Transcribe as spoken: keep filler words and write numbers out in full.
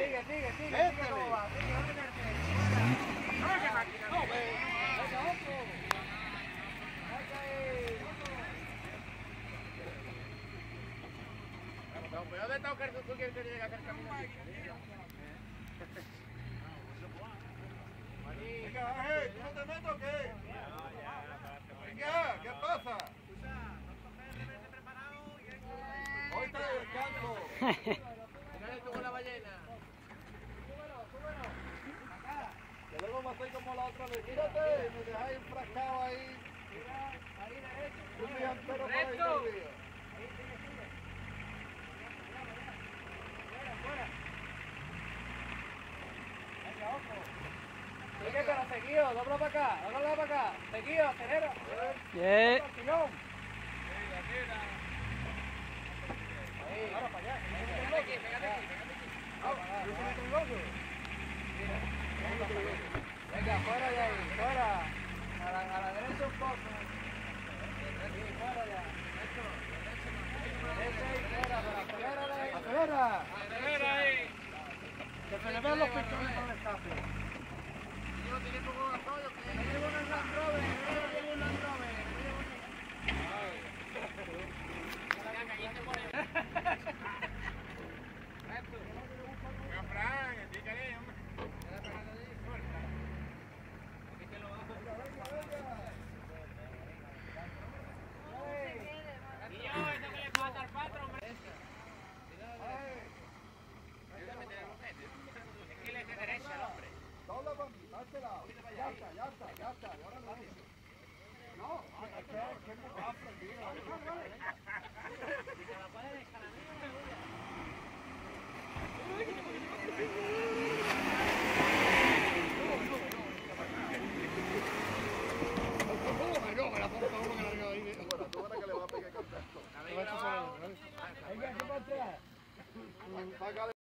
Sigue, sigue, sigue, sigue cómo va. Sigue, va a meterte. ¡No, qué máquina! ¡No, ve! ¡Venga, otro! ¡Venga ahí! ¿Dónde está Oscar? ¿Tú quieres que llegue a hacer camino aquí? Venga, eh, ¿tú no te metes o qué? Venga, ¿qué pasa? Hoy está de descanso. Dale tú con la ballena. Que luego me hacer como la otra vez. Mírate, me dejáis enfrascado ahí. Mira, ahí derecho. Un día entero para ir Recto. todo el día. Ahí, sigue, sigue. Fuera, fuera. Venga, otro. Sigue, pero seguido, dobla para acá, dobla para acá. Seguido, acelera. Bien. Pilón. Ahí, ahora para allá. Pégate aquí, pégate aquí, pégate aquí. Venga, fuera de ahí, fuera. A la, a la derecha un poco. Sí, fuera ya. Derecha y fuera, pero acelera ahí. Acelera. Acelera ahí. Que se le vean los pichones con el escape. Yo tiene poco gasolio que... Me llevo un Land Rover, me llevo un Land Rover. Fran, dígale, hombre. Y yo, esto que le falta al patrón, hombre. Es que le es de derecha al hombre. Dobla para mí, a este lado. Ya está, ya está, ya está. Ahora no. No, es que es que es muy aprendido. Si se la puede dejar a mí, no me gusta. No, me la pongo para uno que la arriba ahí. Bueno, tú verás que le va a pegar contacto. Venga, Venga, ¿qué pasa?